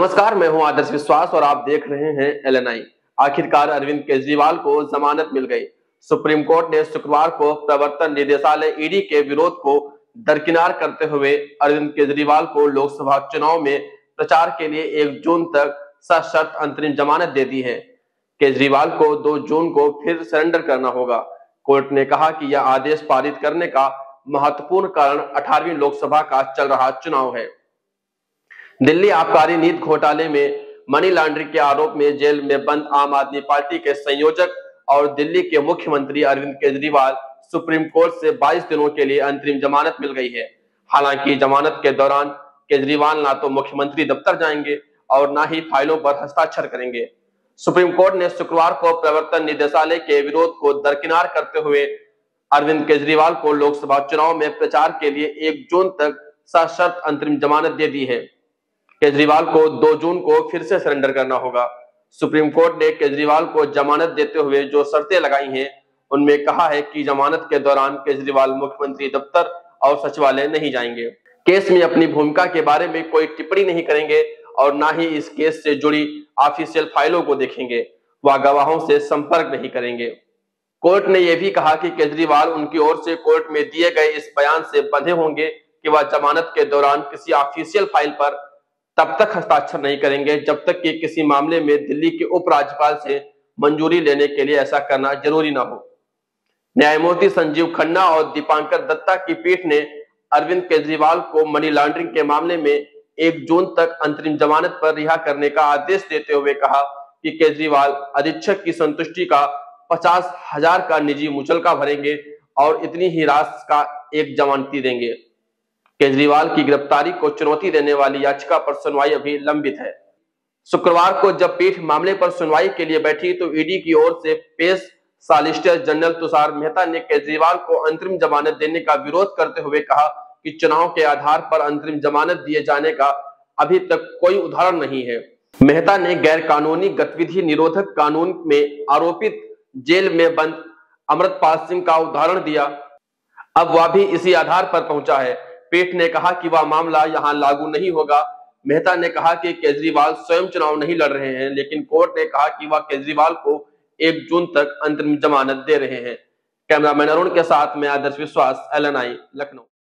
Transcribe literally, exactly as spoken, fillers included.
नमस्कार, मैं हूं आदर्श विश्वास और आप देख रहे हैं एल एन आई। आखिरकार अरविंद केजरीवाल को जमानत मिल गई। सुप्रीम कोर्ट ने शुक्रवार को प्रवर्तन निदेशालय ईडी के विरोध को दरकिनार करते हुए अरविंद केजरीवाल को लोकसभा चुनाव में प्रचार के लिए एक जून तक सशर्त अंतरिम जमानत दे दी है। केजरीवाल को दो जून को फिर सरेंडर करना होगा। कोर्ट ने कहा कि यह आदेश पारित करने का महत्वपूर्ण कारण अठारहवीं लोकसभा का चल रहा चुनाव है। दिल्ली आबकारी नीति घोटाले में मनी लॉन्ड्रिंग के आरोप में जेल में बंद आम आदमी पार्टी के संयोजक और दिल्ली के मुख्यमंत्री अरविंद केजरीवाल सुप्रीम कोर्ट से बाईस दिनों के लिए अंतरिम जमानत मिल गई है। हालांकि जमानत के दौरान केजरीवाल ना तो मुख्यमंत्री दफ्तर जाएंगे और ना ही फाइलों पर हस्ताक्षर करेंगे। सुप्रीम कोर्ट ने शुक्रवार को प्रवर्तन निदेशालय के विरोध को दरकिनार करते हुए अरविंद केजरीवाल को लोकसभा चुनाव में प्रचार के लिए एक जून तक सशर्त अंतरिम जमानत दे दी है। केजरीवाल को दो जून को फिर से सरेंडर करना होगा। सुप्रीम कोर्ट ने केजरीवाल को जमानत देते हुए जो शर्तें लगाई हैं, उनमें कहा है कि जमानत के दौरान केजरीवाल मुख्यमंत्री दफ्तर और सचिवालय नहीं जाएंगे, केस में अपनी भूमिका के बारे में कोई टिप्पणी नहीं करेंगे और ना ही इस केस से जुड़ी ऑफिशियल फाइलों को देखेंगे, वह गवाहों से संपर्क नहीं करेंगे। कोर्ट ने यह भी कहा कि केजरीवाल उनकी ओर से कोर्ट में दिए गए इस बयान से बंधे होंगे कि वह जमानत के दौरान किसी ऑफिशियल फाइल पर तब तक हस्ताक्षर नहीं करेंगे जब तक कि किसी मामले में दिल्ली के उपराज्यपाल से मंजूरी लेने के लिए ऐसा करना जरूरी ना हो। न्यायमूर्ति संजीव खन्ना और दीपांकर दत्ता की पीठ ने अरविंद केजरीवाल को मनी लॉन्ड्रिंग के मामले में एक जून तक अंतरिम जमानत पर रिहा करने का आदेश देते हुए कहा कि केजरीवाल अधीक्षक की संतुष्टि का पचास हजार का निजी मुचलका भरेंगे और इतनी ही राशि का एक जमानती देंगे। केजरीवाल की गिरफ्तारी को चुनौती देने वाली याचिका पर सुनवाई अभी लंबित है। शुक्रवार को जब पीठ मामले पर सुनवाई के लिए बैठी तो ईडी की ओर से पेश सॉलिसिटर जनरल तुषार मेहता ने केजरीवाल को अंतरिम जमानत देने का विरोध करते हुए कहा कि चुनाव के आधार पर अंतरिम जमानत दिए जाने का अभी तक कोई उदाहरण नहीं है। मेहता ने गैर कानूनी गतिविधि निरोधक कानून में आरोपित जेल में बंद अमृतपाल सिंह का उदाहरण दिया। अब वह भी इसी आधार पर पहुंचा है। पीठ ने कहा कि वह मामला यहां लागू नहीं होगा। मेहता ने कहा कि केजरीवाल स्वयं चुनाव नहीं लड़ रहे हैं, लेकिन कोर्ट ने कहा कि वह केजरीवाल को एक जून तक अंतरिम जमानत दे रहे हैं। कैमरामैन अरुण के साथ मैं आदर्श विश्वास, एल एन आई, लखनऊ।